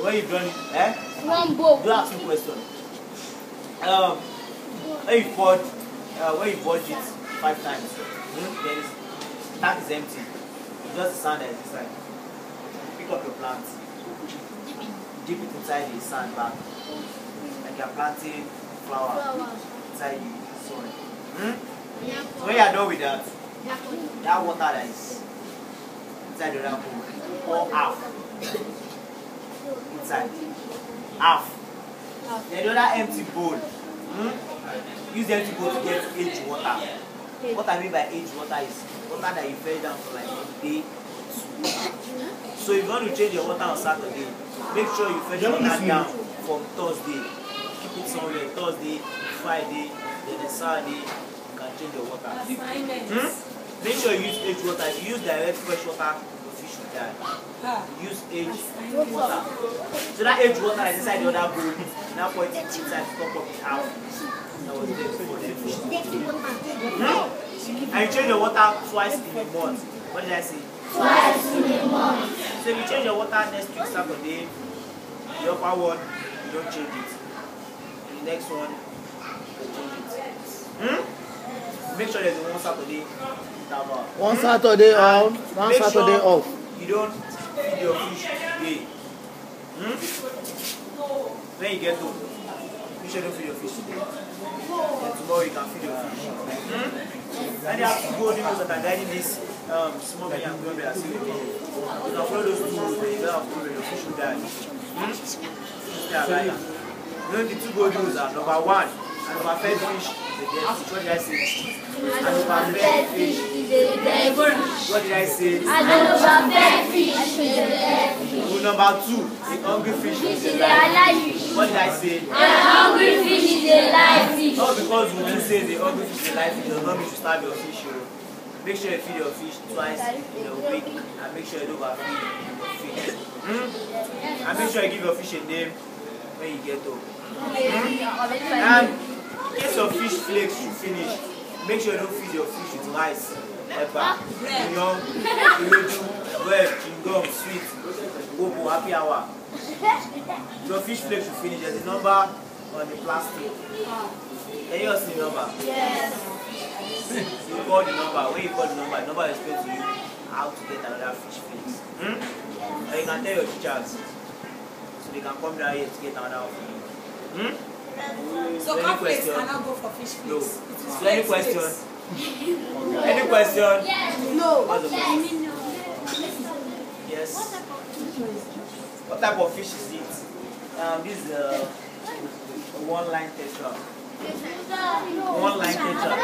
when you've done it, One bowl. do ask me question. When you purge it 5 times, then the tank is empty. It's just the sand that is inside. Pick up your plant, dip it inside the sand bag, like you're planting flower inside the soil. So when you're done with that, that water that is inside the other bowl, pour half inside. Half. Then the other empty bowl. Use the empty bowl to get aged water. What I mean by aged water is water that you fed down for like a day. So if you want to change your water on Saturday, make sure you fetch your water down from Thursday. Keep it somewhere. Thursday, Friday, then the Saturday, you can change your water. Make sure you use aged water. If you use direct fresh water, the fish will die. Use aged water. So that aged water is inside the other bowl. Now pour it inside the top of the house. That was there for the fish. And you change your water twice in a month. What did I say? Twice in a month. So if you change your water next week Saturday, the upper one, you don't change it. The next one, you change it. Make sure there's one Saturday interval. One Saturday on, one Saturday off. You don't feed your fish today. When you get home, you shouldn't feed your fish today. And tomorrow you can feed your fish. And you have to go those that are guiding this small and young that are still in. You can follow those two rules, but you don't have to follow your fish will die. Yeah, right. You know the 2 golden rules are number 1, an overfed fish is a dead fish. What did I say? An overfed fish is a dead fish. What did I say? An overfed fish is a dead fish. Rule number 2, a hungry fish is a live fish. What did I say? An hungry fish is a live fish. Not because we didn't say the hungry fish is a live fish does not mean you starve your fish. Make sure you feed your fish twice in a week and make sure you don't overfeed your fish. And make sure you give your fish a name when you get home. And in case your fish flakes should finish, make sure you don't feed your fish with rice, pepper, onion, bread, chewing-gum, sweet, bobo, happy hour. Your fish flakes should finish. There's a number on the plastic. Can you see the number? Yes. You call the number. When you call the number will explain to you how to get another fish flakes. And you can tell your teachers so they can come down here to get another one for you. So complex cannot go for fish flakes. No. So any question? Any question? Yes. No. Yes. What type of fish is it? This is a one-line tetra. One-line tetra.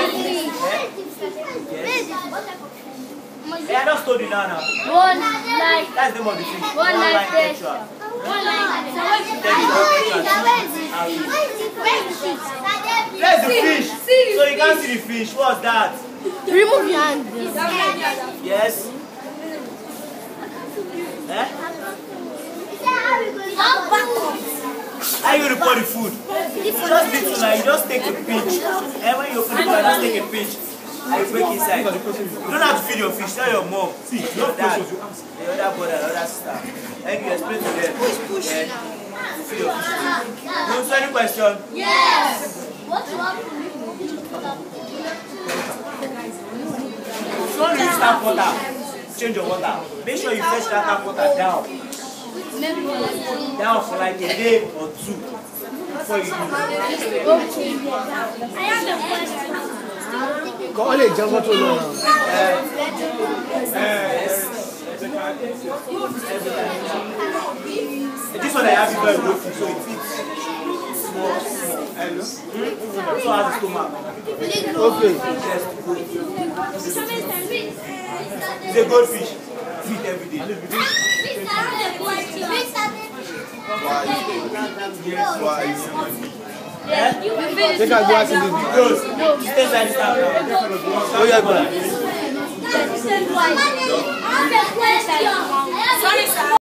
Yes. Yeah, I just told you now. One line. That's the name of the fish. One-line tetra. Where's the fish? So you can't see the fish. What's that? Remove your hand. Yes. How you report the food? Just little now, you just take a pinch. And when you open the door, just take a pinch. And you break inside. You don't have to feed your fish. Tell your mom, your dad, the other brother, the other sister. And you explain to them. And you feed your fish. You answer any question? Yes. What do you want to If you want to use tap water, change your water. Make sure you fetch that tap water down. Down for like a day or 2 before you use it. I have a question. Call it Java to learn. This one I have is very good, so it fits small. So has a stomach. Okay. It's a goldfish. Feed every day. Take a glass in the video. No, stay by the stand. Oh, yeah, I have a question.